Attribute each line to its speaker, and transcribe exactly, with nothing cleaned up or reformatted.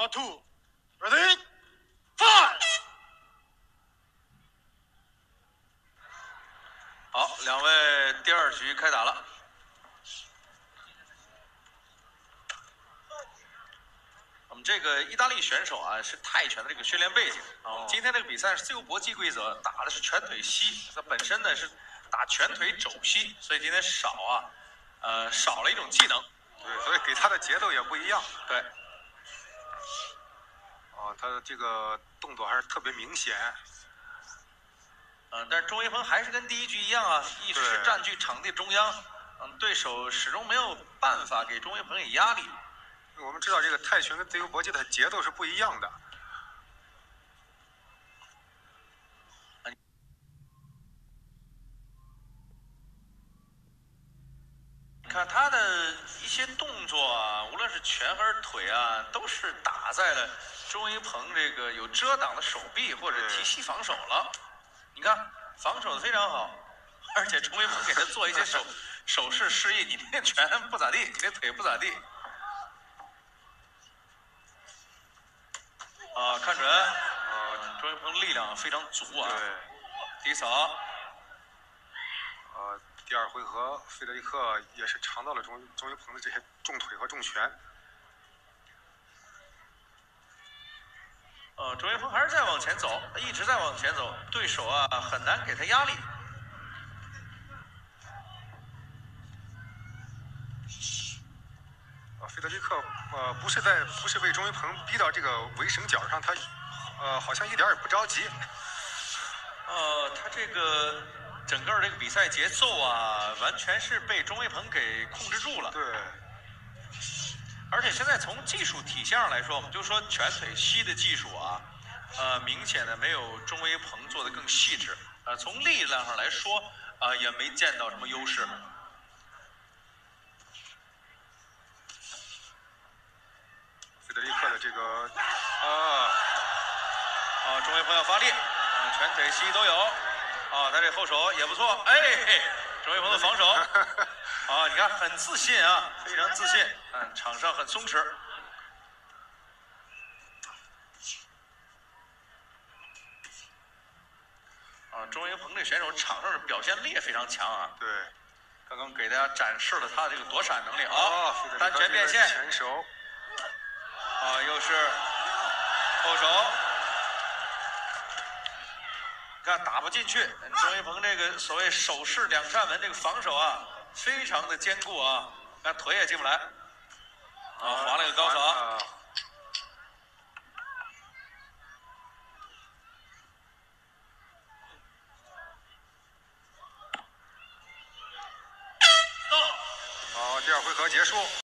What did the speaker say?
Speaker 1: Round two, ready, fight！
Speaker 2: 好，两位第二局开打了。我们这个意大利选手啊，是泰拳的这个训练背景啊。我们今天这个比赛是自由搏击规则，打的是拳腿膝，它本身呢是打拳腿肘膝，所以今天少啊，呃，少了一种技能。
Speaker 3: 对，所以给他的节奏也不一样。
Speaker 2: 对。
Speaker 3: 哦，他的这个动作还是特别明显。
Speaker 2: 嗯，但是钟一鹏还是跟第一局一样啊，一直是占据场地中央，嗯，对手始终没有办法给钟一鹏以压力。
Speaker 3: 我们知道这个泰拳跟自由搏击的节奏是不一样的。
Speaker 2: 你看他的一些动作啊，无论是拳还是腿啊，都是打在了钟一鹏这个有遮挡的手臂或者提膝防守了。你看防守的非常好，而且钟一鹏给他做一些手手势示意，你那拳不咋地，你那腿不咋地。啊，看准，呃，钟一鹏力量非常足啊。
Speaker 3: 对。
Speaker 2: 低扫。
Speaker 3: 呃，第二回合，费德里克也是尝到了钟钟一鹏的这些重腿和重拳。
Speaker 2: 呃，钟一鹏还是在往前走，一直在往前走，对手啊很难给他压力。
Speaker 3: 呃，费德里克呃不是在不是被钟一鹏逼到这个围绳角上，他呃好像一点也不着急。
Speaker 2: 呃，他这个整个这个比赛节奏啊，完全是被钟一鹏给控制住了。
Speaker 3: 对。
Speaker 2: 而且现在从技术体系上来说，我们就说拳腿膝的技术啊，呃，明显的没有钟一鹏做的更细致。呃，从力量上来说，啊、呃，也没见到什么优势。
Speaker 3: 费德里克的这个啊
Speaker 2: 啊，钟一鹏要发力，啊，拳腿膝都有。啊，他这后手也不错，哎，钟一鹏的防守，啊，你看很自信啊，非常自信，嗯，场上很松弛。啊，钟一鹏这选手场上的表现力也非常强啊。
Speaker 3: 对，
Speaker 2: 刚刚给大家展示了他的这个躲闪能力啊，
Speaker 3: 哦、
Speaker 2: 单拳变线，
Speaker 3: 前手，
Speaker 2: 啊，又是后手。看打不进去，钟一鹏这个所谓手势两扇门这个防守啊，非常的坚固啊，看腿也进不来，啊，划了个高扫。
Speaker 3: 啊好，第二回合结束。